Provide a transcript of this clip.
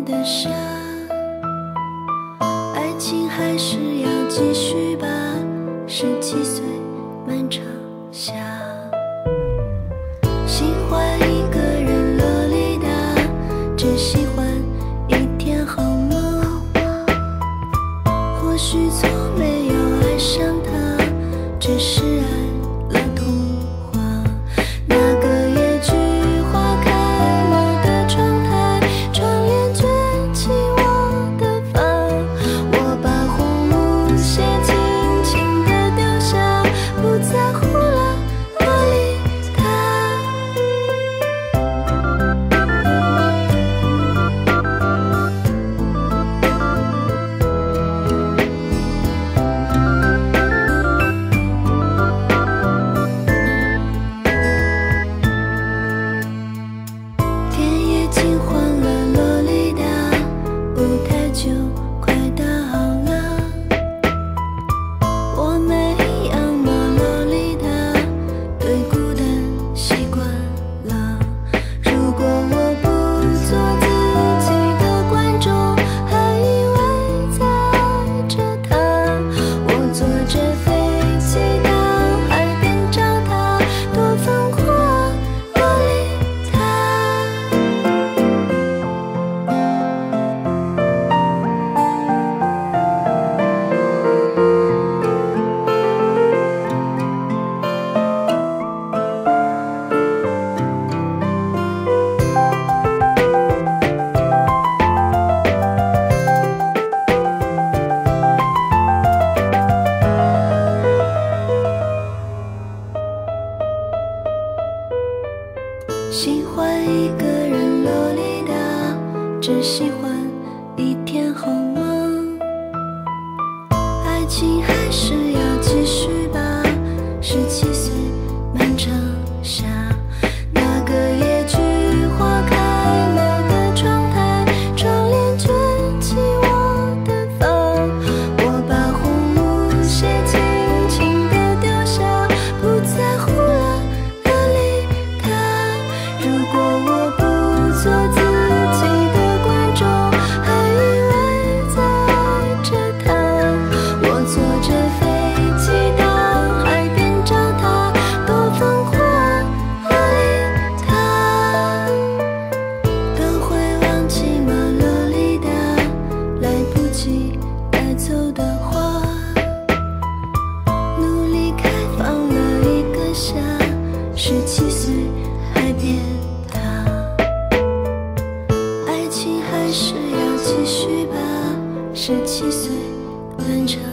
边的沙，爱情还是要继续吧。17岁漫长夏，喜欢一个人洛丽塔，只喜欢一天好梦。或许从没有爱上他，只是爱了童话。那个野菊花开了的窗台，窗帘卷起我的发，我把红舞鞋轻轻地丢下，不在乎了洛丽塔。天也金黄了洛丽塔，舞台就快搭好了。我没养过洛丽塔，对孤单习惯了。如果我不做自己的观众，还以为在爱着他。我坐着飞机到海边找他，多疯狂啊，洛丽塔。喜欢一个人洛丽塔，只喜欢一天好梦。爱情还是要继续吧。17岁漫长夏，那个野菊花开了的窗台，窗帘卷起我的发，我把红舞鞋轻轻地丢下，不在乎了洛丽塔。如果我不做自己的观众，还以为在爱着他。我坐着飞机到海边找他，多疯狂啊，洛丽塔。都会忘记吗，洛丽塔？来不及带走的花，努力开放了一个夏。17岁海边塔，爱情还是要继续吧。17岁漫长